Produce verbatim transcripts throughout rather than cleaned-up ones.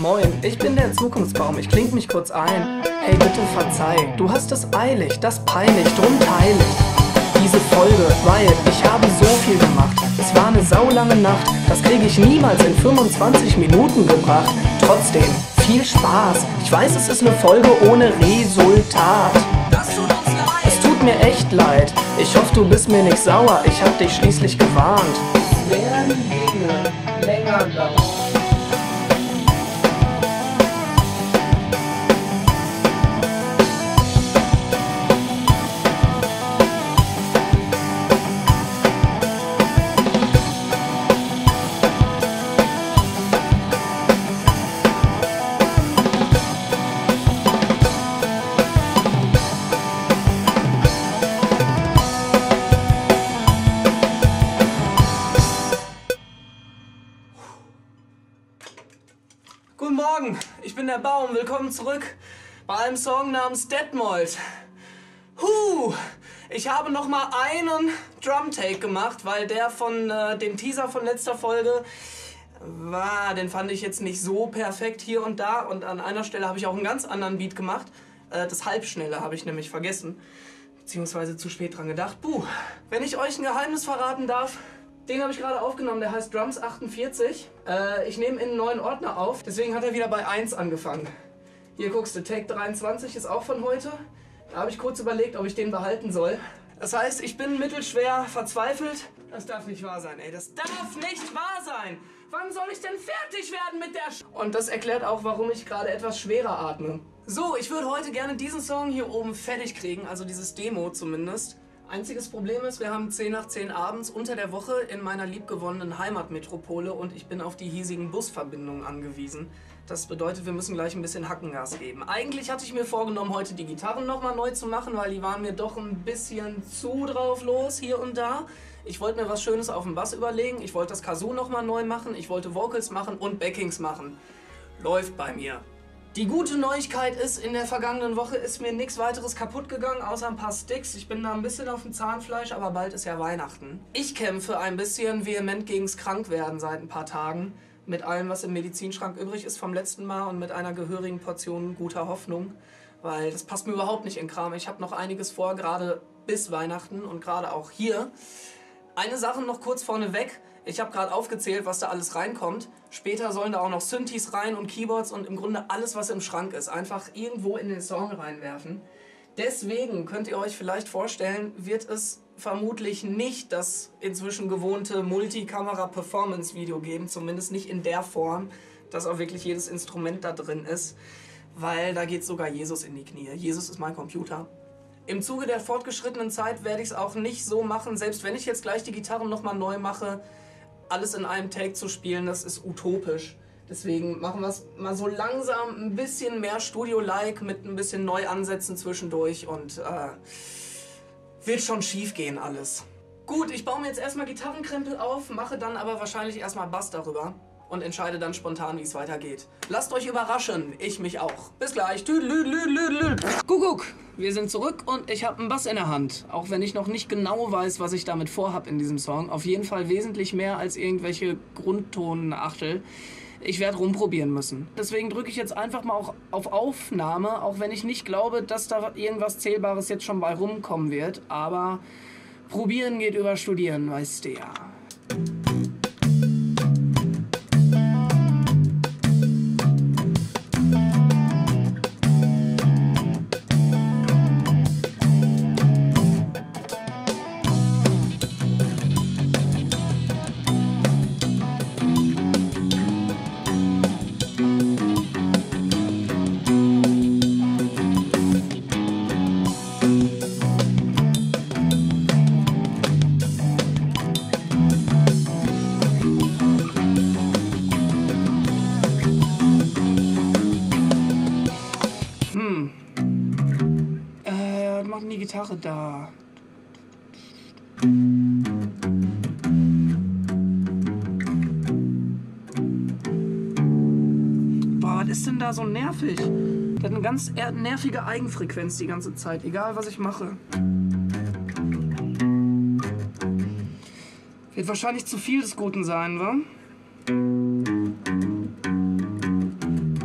Moin, ich bin der Zukunftsbaum, ich kling mich kurz ein. Hey, bitte verzeih, du hast es eilig, das peinlich, drum teil ich diese Folge, weil ich habe so viel gemacht. Es war eine saulange Nacht, das kriege ich niemals in fünfundzwanzig Minuten gebracht. Trotzdem, viel Spaß, ich weiß, es ist eine Folge ohne Resultat. Das tut uns leid. Es tut mir echt leid, ich hoffe, du bist mir nicht sauer, ich hab dich schließlich gewarnt. Es werden Dinge länger dauern. Guten Morgen, ich bin der Baum, willkommen zurück bei einem Song namens Detmold. Huh, ich habe noch mal einen Drum-Take gemacht, weil der von äh, dem Teaser von letzter Folge war, den fand ich jetzt nicht so perfekt hier und da. Und an einer Stelle habe ich auch einen ganz anderen Beat gemacht. Äh, das Halbschnelle habe ich nämlich vergessen, beziehungsweise zu spät dran gedacht. Puh, wenn ich euch ein Geheimnis verraten darf, den habe ich gerade aufgenommen, der heißt Drums achtundvierzig. Äh, ich nehme in einen neuen Ordner auf, deswegen hat er wieder bei eins angefangen. Hier guckst du, Take dreiundzwanzig ist auch von heute. Da habe ich kurz überlegt, ob ich den behalten soll. Das heißt, ich bin mittelschwer verzweifelt. Das darf nicht wahr sein, ey. Das darf nicht wahr sein! Wann soll ich denn fertig werden mit der Sch... Und das erklärt auch, warum ich gerade etwas schwerer atme. So, ich würde heute gerne diesen Song hier oben fertig kriegen, also dieses Demo zumindest. Einziges Problem ist, wir haben zehn nach zehn abends unter der Woche in meiner liebgewonnenen Heimatmetropole und ich bin auf die hiesigen Busverbindungen angewiesen. Das bedeutet, wir müssen gleich ein bisschen Hackengas geben. Eigentlich hatte ich mir vorgenommen, heute die Gitarren nochmal neu zu machen, weil die waren mir doch ein bisschen zu drauf los hier und da. Ich wollte mir was Schönes auf dem Bass überlegen, ich wollte das Kazoo nochmal neu machen, ich wollte Vocals machen und Backings machen. Läuft bei mir. Die gute Neuigkeit ist, in der vergangenen Woche ist mir nichts weiteres kaputt gegangen, außer ein paar Sticks. Ich bin da ein bisschen auf dem Zahnfleisch, aber bald ist ja Weihnachten. Ich kämpfe ein bisschen vehement gegens Krankwerden seit ein paar Tagen. Mit allem, was im Medizinschrank übrig ist vom letzten Mal und mit einer gehörigen Portion guter Hoffnung. Weil das passt mir überhaupt nicht in den Kram. Ich habe noch einiges vor, gerade bis Weihnachten und gerade auch hier. Eine Sache noch kurz vorneweg. Ich habe gerade aufgezählt, was da alles reinkommt. Später sollen da auch noch Synthes rein und Keyboards und im Grunde alles, was im Schrank ist, einfach irgendwo in den Song reinwerfen. Deswegen könnt ihr euch vielleicht vorstellen, wird es vermutlich nicht das inzwischen gewohnte Multikamera-Performance-Video geben, zumindest nicht in der Form, dass auch wirklich jedes Instrument da drin ist, weil da geht sogar Jesus in die Knie. Jesus ist mein Computer. Im Zuge der fortgeschrittenen Zeit werde ich es auch nicht so machen, selbst wenn ich jetzt gleich die Gitarren nochmal neu mache, alles in einem Take zu spielen, das ist utopisch. Deswegen machen wir es mal so langsam ein bisschen mehr Studio-like mit ein bisschen Neuansätzen zwischendurch und äh, wird schon schief gehen alles. Gut, ich baue mir jetzt erstmal Gitarrenkrempel auf, mache dann aber wahrscheinlich erstmal Bass darüber und entscheide dann spontan, wie es weitergeht. Lasst euch überraschen, ich mich auch. Bis gleich. Kuckuck, wir sind zurück und ich habe einen Bass in der Hand. Auch wenn ich noch nicht genau weiß, was ich damit vorhab in diesem Song. Auf jeden Fall wesentlich mehr als irgendwelche Grundtonachtel. Ich werde rumprobieren müssen. Deswegen drücke ich jetzt einfach mal auch auf Aufnahme, auch wenn ich nicht glaube, dass da irgendwas Zählbares jetzt schon bei rumkommen wird. Aber probieren geht über studieren, weißt du ja. Hm. Äh, machen die Gitarre da. Boah, was ist denn da so nervig? Der hat eine ganz nervige Eigenfrequenz die ganze Zeit, egal was ich mache. Wird wahrscheinlich zu viel des Guten sein, wa?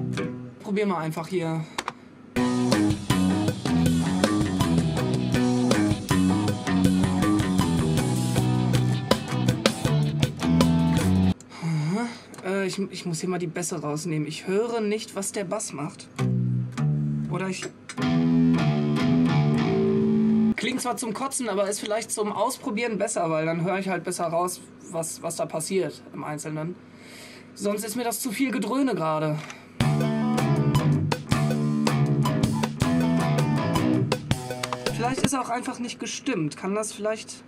probieren wir einfach hier. Äh, ich, ich muss hier mal die Bässe rausnehmen. Ich höre nicht, was der Bass macht. Oder ich... Klingt zwar zum Kotzen, aber ist vielleicht zum Ausprobieren besser, weil dann höre ich halt besser raus, was, was da passiert im Einzelnen. Sonst ist mir das zu viel Gedröhne gerade. Vielleicht ist er auch einfach nicht gestimmt. Kann das vielleicht...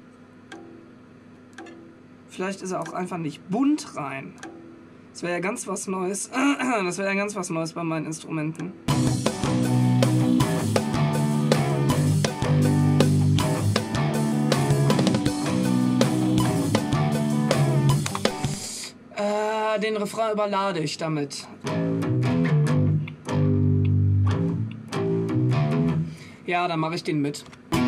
Vielleicht ist er auch einfach nicht bunt rein. Das wäre ja ganz was Neues. Das wäre ja ganz was Neues bei meinen Instrumenten. Äh, den Refrain überlade ich damit. Ja, dann mache ich den mit.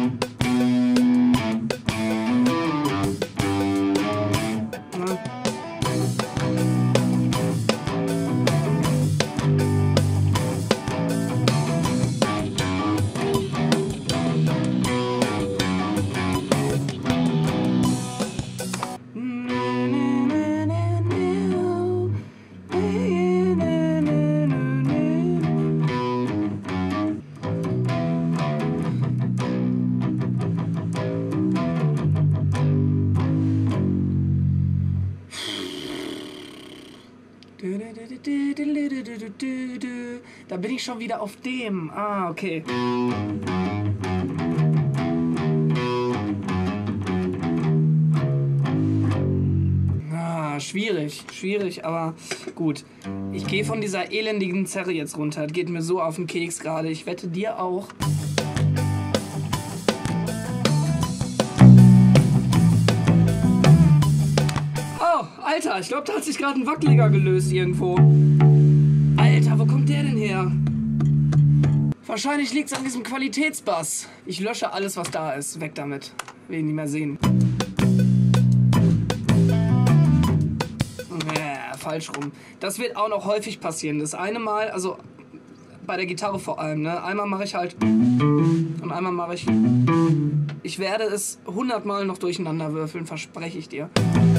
Da bin ich schon wieder auf dem. Ah, okay. Ah, schwierig, schwierig, aber gut. Ich gehe von dieser elendigen Zerre jetzt runter. Das geht mir so auf den Keks gerade. Ich wette dir auch. Alter, ich glaube, da hat sich gerade ein Wackeliger gelöst irgendwo. Alter, wo kommt der denn her? Wahrscheinlich liegt es an diesem Qualitätsbass. Ich lösche alles, was da ist. Weg damit. Will ihn nicht mehr sehen. Ja, falsch rum. Das wird auch noch häufig passieren. Das eine Mal, also bei der Gitarre vor allem, ne? Einmal mache ich halt und einmal mache ich... Ich werde es hundertmal noch durcheinander würfeln, verspreche ich dir.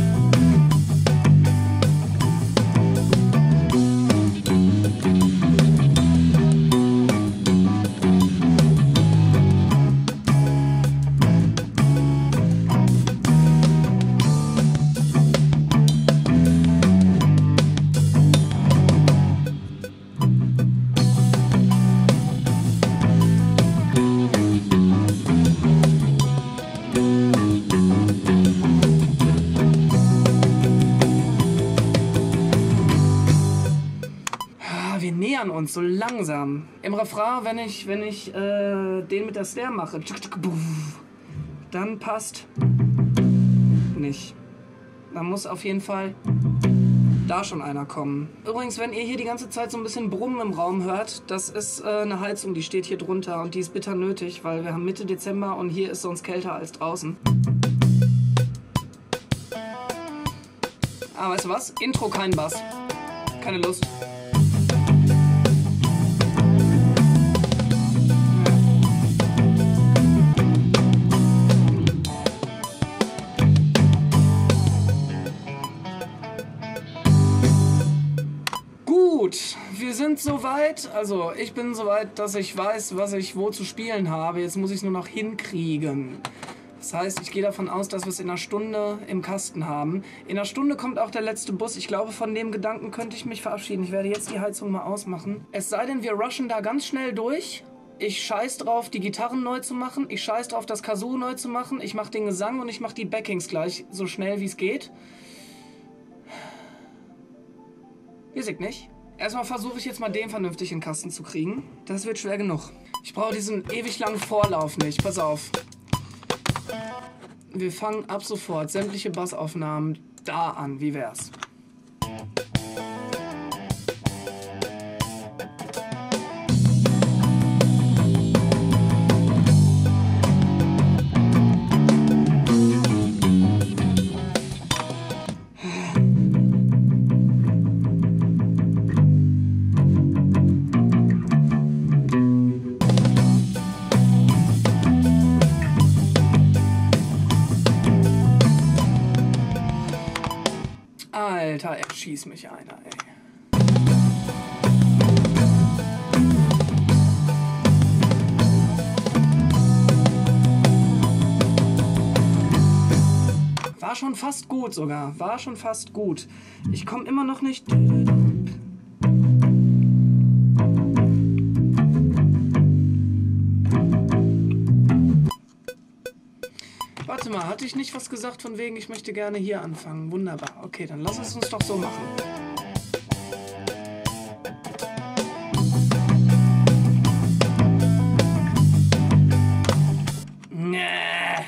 Uns so langsam. Im Refrain, wenn ich, wenn ich äh, den mit der Snare mache, dann passt nicht. Da muss auf jeden Fall da schon einer kommen. Übrigens, wenn ihr hier die ganze Zeit so ein bisschen Brummen im Raum hört, das ist äh, eine Heizung, die steht hier drunter und die ist bitter nötig, weil wir haben Mitte Dezember und hier ist sonst kälter als draußen. Aber weißt du was? Intro kein Bass. Keine Lust. Wir sind soweit, also ich bin soweit, dass ich weiß, was ich wo zu spielen habe. Jetzt muss ich es nur noch hinkriegen. Das heißt, ich gehe davon aus, dass wir es in einer Stunde im Kasten haben. In einer Stunde kommt auch der letzte Bus. Ich glaube, von dem Gedanken könnte ich mich verabschieden. Ich werde jetzt die Heizung mal ausmachen. Es sei denn, wir rushen da ganz schnell durch. Ich scheiß drauf, die Gitarren neu zu machen. Ich scheiß drauf, das Kazoo neu zu machen. Ich mache den Gesang und ich mache die Backings gleich so schnell, wie es geht. Ihr seht nicht. Erstmal versuche ich jetzt mal den vernünftig in den Kasten zu kriegen. Das wird schwer genug. Ich brauche diesen ewig langen Vorlauf nicht. Pass auf. Wir fangen ab sofort sämtliche Bassaufnahmen da an. Wie wär's? Alter, ey, schieß mich einer, ey. War schon fast gut sogar. War schon fast gut. Ich komme immer noch nicht... Warte mal, hatte ich nicht was gesagt von wegen, ich möchte gerne hier anfangen? Wunderbar. Okay, dann lass es uns doch so machen. Nee.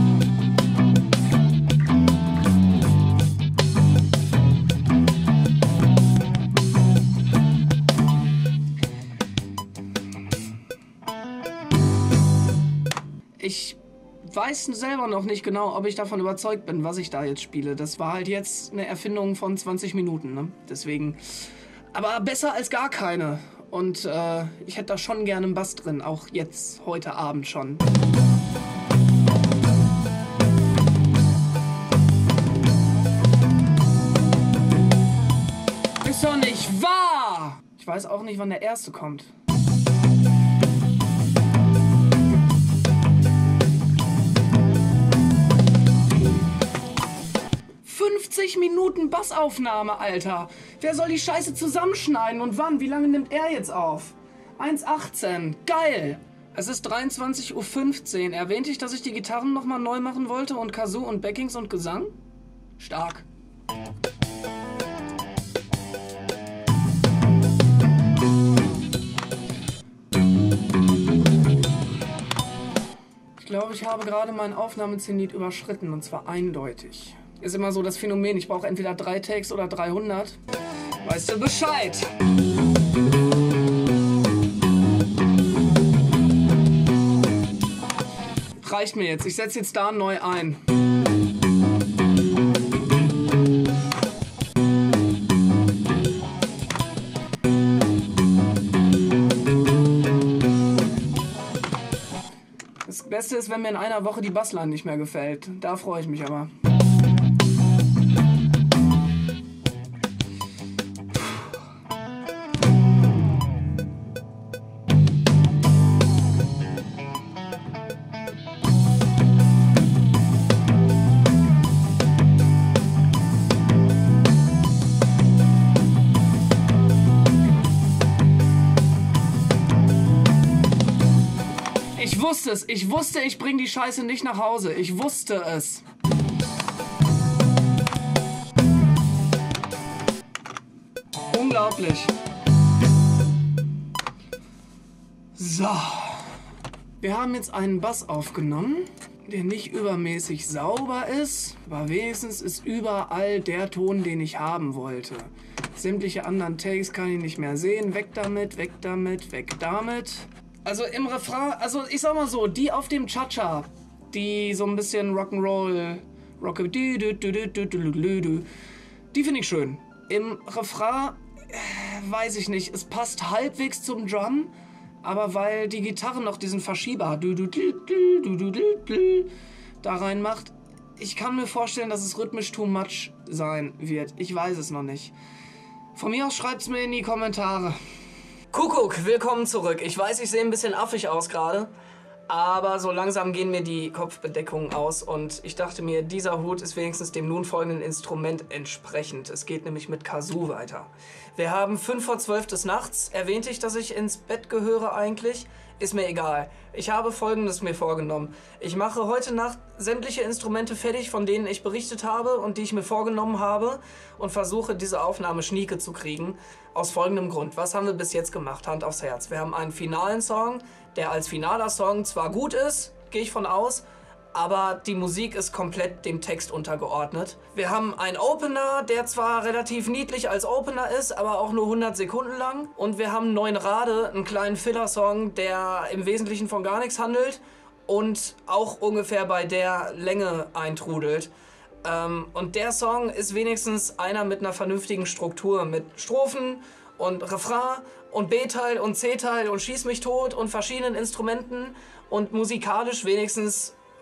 Ich weiß selber noch nicht genau, ob ich davon überzeugt bin, was ich da jetzt spiele. Das war halt jetzt eine Erfindung von zwanzig Minuten, ne? Deswegen. Aber besser als gar keine. Und äh, ich hätte da schon gerne einen Bass drin, auch jetzt, heute Abend schon. Ist doch nicht wahr! Ich weiß auch nicht, wann der erste kommt. fünfzig Minuten Bassaufnahme, Alter. Wer soll die Scheiße zusammenschneiden und wann? Wie lange nimmt er jetzt auf? eins achtzehn. Geil. Es ist dreiundzwanzig Uhr fünfzehn. Erwähnte ich, dass ich die Gitarren nochmal neu machen wollte und Kazoo und Backings und Gesang? Stark. Ich glaube, ich habe gerade meinen Aufnahmezenit überschritten und zwar eindeutig. Ist immer so das Phänomen, ich brauche entweder drei Takes oder dreihundert. Weißt du Bescheid? Reicht mir jetzt, ich setze jetzt da neu ein. Das Beste ist, wenn mir in einer Woche die Bassline nicht mehr gefällt. Da freue ich mich aber. Ich wusste es. Ich wusste, ich bringe die Scheiße nicht nach Hause. Ich wusste es. Unglaublich. So. Wir haben jetzt einen Bass aufgenommen, der nicht übermäßig sauber ist, aber wenigstens ist überall der Ton, den ich haben wollte. Sämtliche anderen Takes kann ich nicht mehr sehen. Weg damit, weg damit, weg damit. Also im Refrain, also ich sag mal so, die auf dem Cha-Cha, die so ein bisschen Rock'n'Roll, Rock, die finde ich schön. Im Refrain, äh, weiß ich nicht, es passt halbwegs zum Drum, aber weil die Gitarre noch diesen Verschieber da reinmacht, ich kann mir vorstellen, dass es rhythmisch too much sein wird. Ich weiß es noch nicht. Von mir aus schreibt's mir in die Kommentare. Kuckuck, willkommen zurück. Ich weiß, ich sehe ein bisschen affig aus gerade, aber so langsam gehen mir die Kopfbedeckungen aus und ich dachte mir, dieser Hut ist wenigstens dem nun folgenden Instrument entsprechend. Es geht nämlich mit Kazoo weiter. Wir haben fünf vor zwölf des Nachts. Erwähnte ich, dass ich ins Bett gehöre eigentlich? Ist mir egal. Ich habe Folgendes mir vorgenommen. Ich mache heute Nacht sämtliche Instrumente fertig, von denen ich berichtet habe und die ich mir vorgenommen habe und versuche, diese Aufnahme schnieke zu kriegen. Aus folgendem Grund. Was haben wir bis jetzt gemacht? Hand aufs Herz. Wir haben einen finalen Song, der als finaler Song zwar gut ist, gehe ich von aus, aber die Musik ist komplett dem Text untergeordnet. Wir haben einen Opener, der zwar relativ niedlich als Opener ist, aber auch nur hundert Sekunden lang. Und wir haben neun Rade, einen kleinen Filler-Song, der im Wesentlichen von gar nichts handelt und auch ungefähr bei der Länge eintrudelt. Ähm, und der Song ist wenigstens einer mit einer vernünftigen Struktur, mit Strophen und Refrain und B-Teil und C-Teil und Schieß mich tot und verschiedenen Instrumenten und musikalisch wenigstens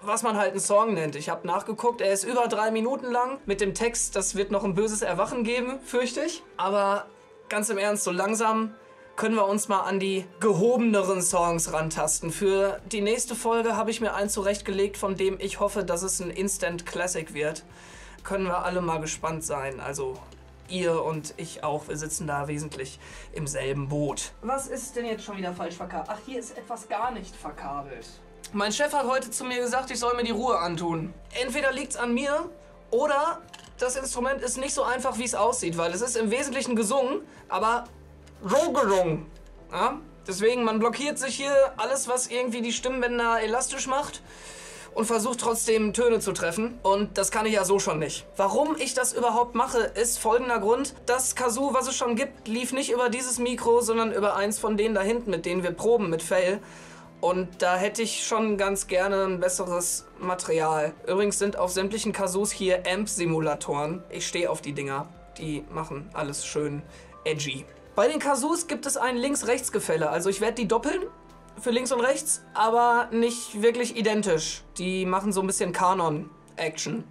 was man halt einen Song nennt. Ich habe nachgeguckt, er ist über drei Minuten lang. Mit dem Text, das wird noch ein böses Erwachen geben, fürchte ich. Aber ganz im Ernst, so langsam können wir uns mal an die gehobeneren Songs rantasten. Für die nächste Folge habe ich mir einen zurechtgelegt, von dem ich hoffe, dass es ein Instant Classic wird. Können wir alle mal gespannt sein. Also ihr und ich auch. Wir sitzen da wesentlich im selben Boot. Was ist denn jetzt schon wieder falsch verkabelt? Ach, hier ist etwas gar nicht verkabelt. Mein Chef hat heute zu mir gesagt, ich soll mir die Ruhe antun. Entweder liegt's an mir oder das Instrument ist nicht so einfach, wie es aussieht, weil es ist im Wesentlichen gesungen, aber so gesungen. Ja? Deswegen, man blockiert sich hier alles, was irgendwie die Stimmbänder elastisch macht und versucht trotzdem Töne zu treffen. Und das kann ich ja so schon nicht. Warum ich das überhaupt mache, ist folgender Grund. Das Kazoo, was es schon gibt, lief nicht über dieses Mikro, sondern über eins von denen da hinten, mit denen wir proben, mit Fail. Und da hätte ich schon ganz gerne ein besseres Material. Übrigens sind auf sämtlichen Kazoos hier Amp-Simulatoren. Ich stehe auf die Dinger. Die machen alles schön edgy. Bei den Kazoos gibt es ein Links-Rechts-Gefälle. Also ich werde die doppeln für links und rechts, aber nicht wirklich identisch. Die machen so ein bisschen Kanon-Action.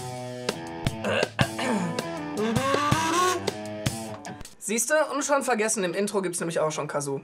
Siehst du? Und schon vergessen, im Intro gibt es nämlich auch schon Kazoo.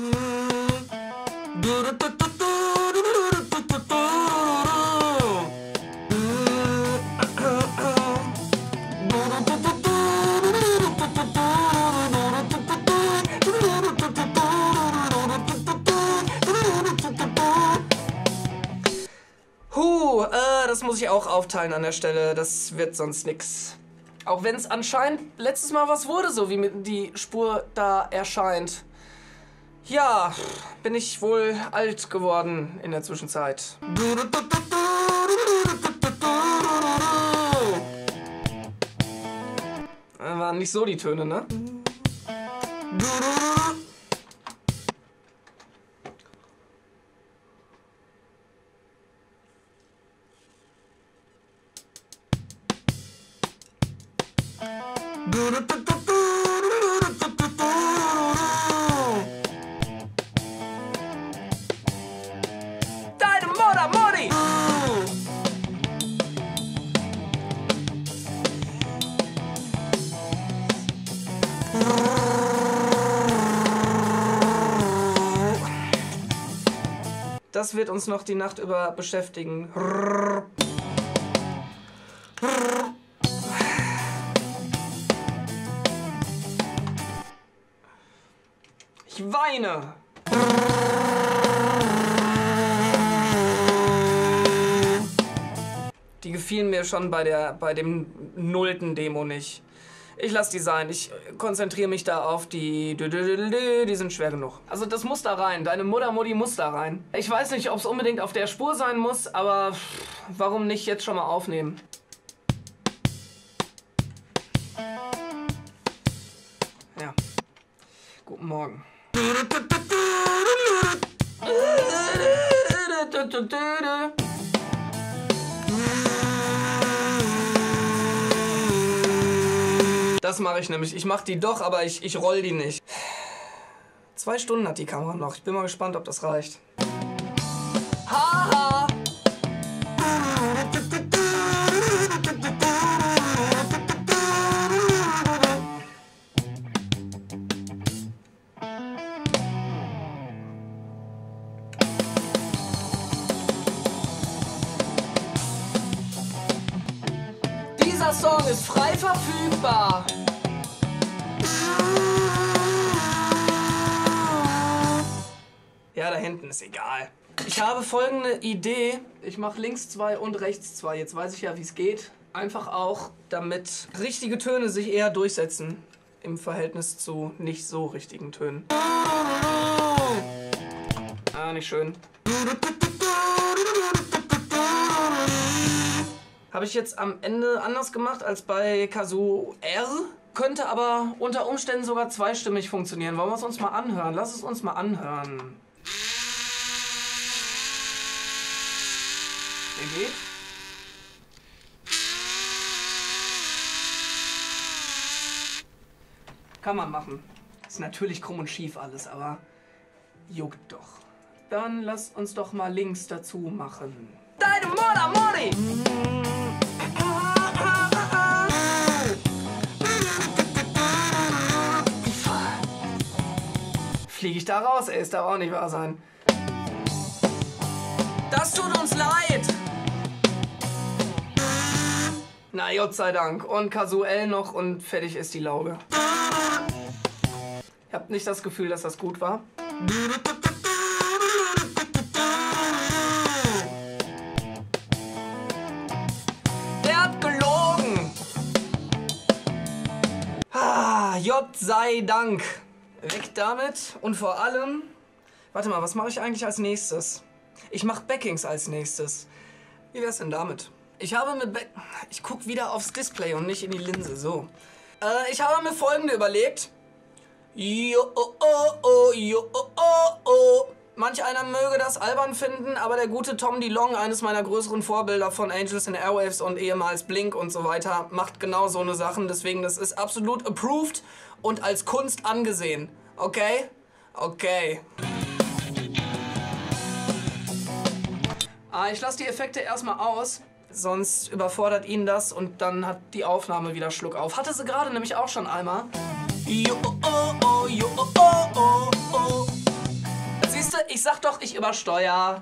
Huh, äh, das muss ich auch aufteilen an der Stelle. Das wird sonst nix. Auch wenn es anscheinend letztes Mal was wurde, so wie die Spur da erscheint. Ja, bin ich wohl alt geworden in der Zwischenzeit. Das waren nicht so die Töne, ne? Deine Mutter, Mutti! Das wird uns noch die Nacht über beschäftigen. Ich weine. Die gefielen mir schon bei der bei dem nullten Demo nicht. Ich lasse die sein. Ich konzentriere mich da auf die... Die sind schwer genug. Also das muss da rein. Deine Mutter, Mutti muss da rein. Ich weiß nicht, ob es unbedingt auf der Spur sein muss, aber warum nicht jetzt schon mal aufnehmen? Ja. Guten Morgen. Das mache ich nämlich. Ich mache die doch, aber ich, ich roll die nicht. Zwei Stunden hat die Kamera noch. Ich bin mal gespannt, ob das reicht. Haha! Dieser Song ist frei verfügbar. Ja, da hinten ist egal. Ich habe folgende Idee. Ich mache links zwei und rechts zwei. Jetzt weiß ich ja, wie es geht. Einfach auch, damit richtige Töne sich eher durchsetzen im Verhältnis zu nicht so richtigen Tönen. Ah, nicht schön. Habe ich jetzt am Ende anders gemacht als bei Kazoo R. Könnte aber unter Umständen sogar zweistimmig funktionieren. Wollen wir es uns mal anhören? Lass es uns mal anhören. Der geht. Kann man machen. Ist natürlich krumm und schief alles, aber juckt doch. Dann lasst uns doch mal links dazu machen. Deine Mutter, Money! Fliege ich da raus? Ey, ist da auch nicht wahr sein. Das tut uns leid! Na, Gott sei Dank. Und Casuell noch und fertig ist die Lauge. Ich hab nicht das Gefühl, dass das gut war. Der hat gelogen! Ah, Gott sei Dank. Weg damit. Und vor allem... Warte mal, was mache ich eigentlich als nächstes? Ich mache Backings als nächstes. Wie wär's denn damit? Ich habe mir... Back ich gucke wieder aufs Display und nicht in die Linse. So. Äh, ich habe mir Folgende überlegt. Jo, oh, oh, oh, jo, oh, oh, oh. Manch einer möge das albern finden, aber der gute Tom DeLonge, eines meiner größeren Vorbilder von Angels and Airwaves und ehemals Blink und so weiter, macht genau so eine Sachen. Deswegen, das ist absolut approved und als Kunst angesehen. Okay? Okay. Ah, ich lasse die Effekte erstmal aus, sonst überfordert ihn das und dann hat die Aufnahme wieder Schluck auf. Hatte sie gerade nämlich auch schon einmal. Jo, oh, oh, jo, oh, oh, oh, oh. Siehst du, ich sag doch, ich übersteuer.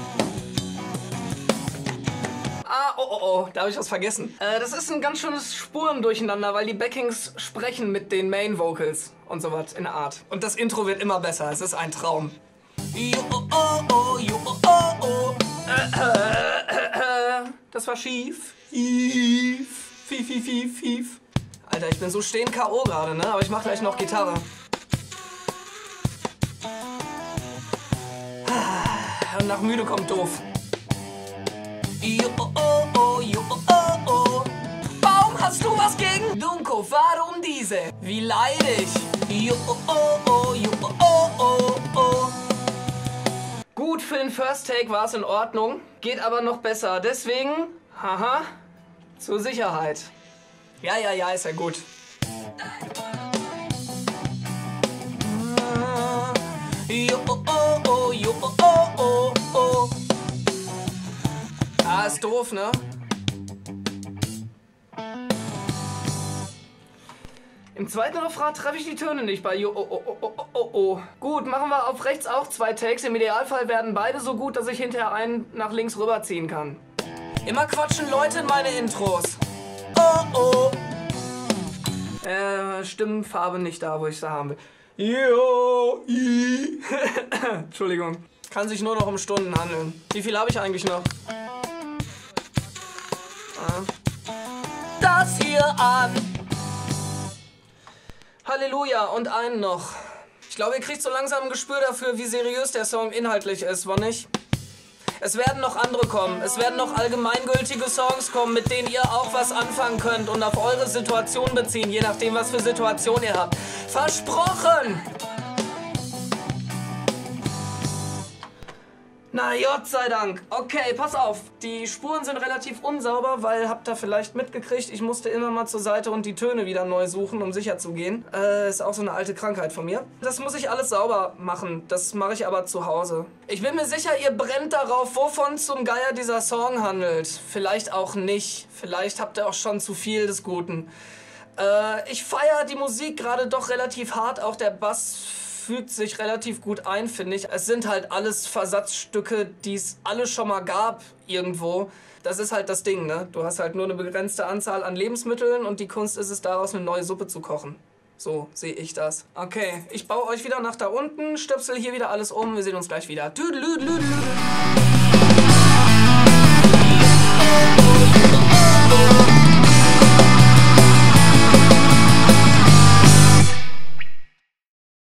Ah, oh, oh, oh, da habe ich was vergessen. Äh, das ist ein ganz schönes Spurendurcheinander, weil die Backings sprechen mit den Main Vocals und sowas in der Art. Und das Intro wird immer besser, es ist ein Traum. Jo, oh, oh, oh, jo, oh, oh, oh. Das war schief. Fief, fief, fief, fief, fief. Alter, ich bin so stehen K O gerade, ne? Aber ich mach gleich noch Gitarre. Und nach müde kommt doof. Jo, oh, oh, oh, jo, oh, oh, oh. Baum, hast du was gegen Dunko? Warum diese? Wie leidig. Jo, oh, oh, oh, jo, oh, oh, oh, oh. Gut, für den First Take war es in Ordnung, geht aber noch besser. Deswegen, haha, zur Sicherheit. Ja, ja, ja, ist ja gut. Jo, oh, oh, oh, jo, oh, oh, oh, oh. Ah, ist doof, ne? Im zweiten Refrain treffe ich die Töne nicht bei Jo, oh, oh, oh, oh, oh, oh. Gut, machen wir auf rechts auch zwei Takes. Im Idealfall werden beide so gut, dass ich hinterher einen nach links rüberziehen kann. Immer quatschen Leute in meine Intros. Oh, oh. Äh, Stimmenfarbe nicht da, wo ich sie haben will. Jo, i. Entschuldigung. Kann sich nur noch um Stunden handeln. Wie viel habe ich eigentlich noch? Ah. Das hier an. Halleluja, und einen noch. Ich glaube, ihr kriegt so langsam ein Gespür dafür, wie seriös der Song inhaltlich ist, war nicht? Es werden noch andere kommen. Es werden noch allgemeingültige Songs kommen, mit denen ihr auch was anfangen könnt und auf eure Situation beziehen, je nachdem, was für Situation ihr habt. Versprochen! Na, Gott sei Dank. Okay, pass auf. Die Spuren sind relativ unsauber, weil, habt ihr vielleicht mitgekriegt, ich musste immer mal zur Seite und die Töne wieder neu suchen, um sicher zu gehen. Äh, ist auch so eine alte Krankheit von mir. Das muss ich alles sauber machen. Das mache ich aber zu Hause. Ich bin mir sicher, ihr brennt darauf, wovon zum Geier dieser Song handelt. Vielleicht auch nicht. Vielleicht habt ihr auch schon zu viel des Guten. Äh, ich feiere die Musik gerade doch relativ hart. Auch der Bass fügt sich relativ gut ein, finde ich. Es sind halt alles Versatzstücke, die es alle schon mal gab irgendwo. Das ist halt das Ding, ne? Du hast halt nur eine begrenzte Anzahl an Lebensmitteln und die Kunst ist es, daraus eine neue Suppe zu kochen. So sehe ich das. Okay, ich baue euch wieder nach da unten, stöpsel hier wieder alles um. Wir sehen uns gleich wieder. Tüdelüdelüdelüdel.